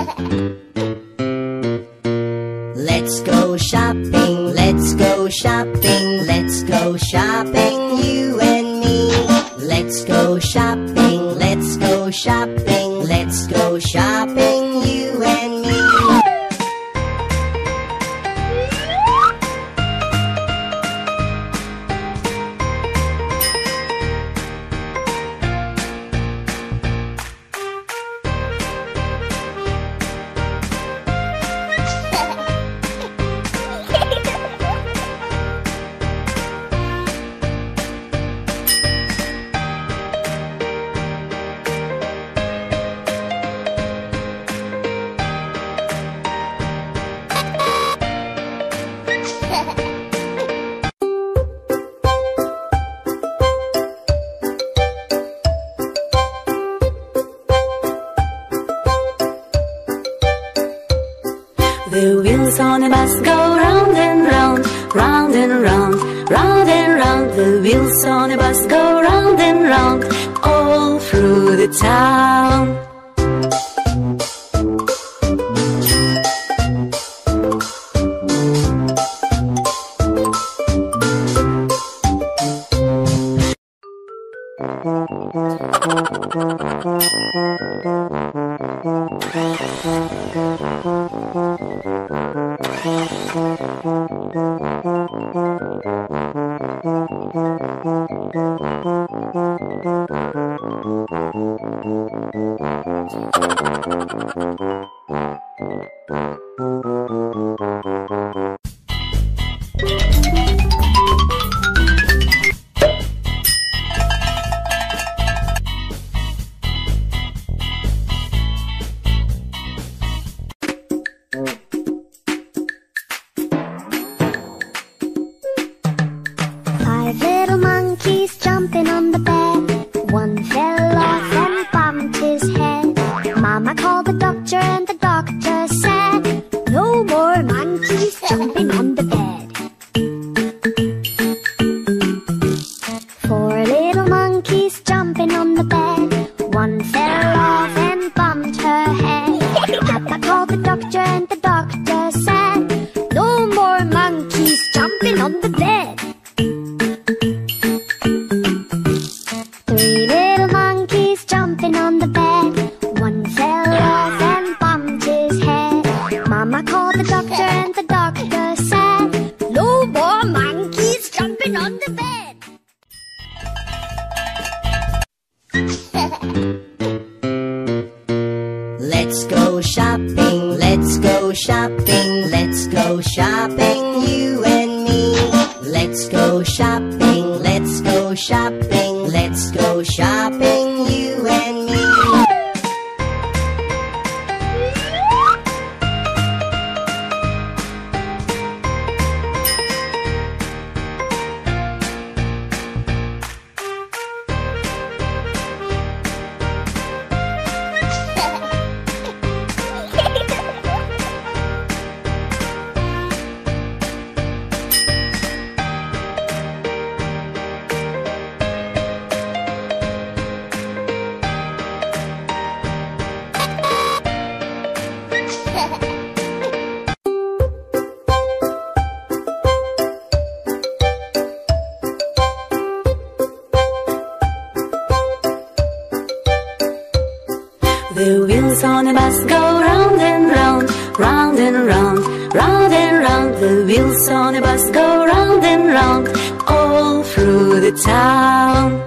Let's go shopping, let's go shopping, let's go shopping, you and me. Let's go shopping, let's go shopping, let's go shopping, you and me. The wheels on a bus go round and round, round and round, round and round. The wheels on a bus go round and round, all through the town. Five little monkeys jumping on the bed. One fell off and bumped his head. Mama called the doctor and the doctor said, no more monkeys jumping on the bed. Four little monkeys jumping on the bed. One fell off and bumped her head. Papa called the doctor and the doctor said, no more monkeys jumping on the bed. Three little monkeys jumping on the bed. One fell off and bumped his head. Mama called the doctor and the doctor said, no more monkeys jumping on the bed. Let's go shopping, let's go shopping, let's go shopping, you and me. Let's go shopping, let's go shopping, let's go shopping, you and me. The wheels on a bus go round and round, round and round, round and round. The wheels on a bus go round and round, all through the town.